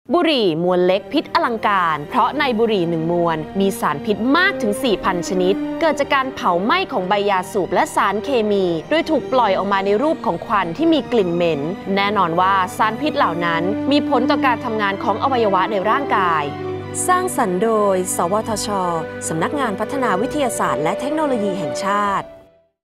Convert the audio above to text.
บุหรี่มวลเล็กพิษอลังการเพราะในบุหรี่1มวลมีสารพิษมากถึง 4,000 ชนิดเกิดจากการเผาไหม้ของใบยาสูบและสารเคมีโดยถูกปล่อยออกมาในรูปของควันที่มีกลิ่นเหม็นแน่นอนว่าสารพิษเหล่านั้นมีผลต่อการทำงานของอวัยวะในร่างกายสร้างสรรค์โดยสวทช.สำนักงานพัฒนาวิทยาศาสตร์และเทคโนโลยีแห่งชาติ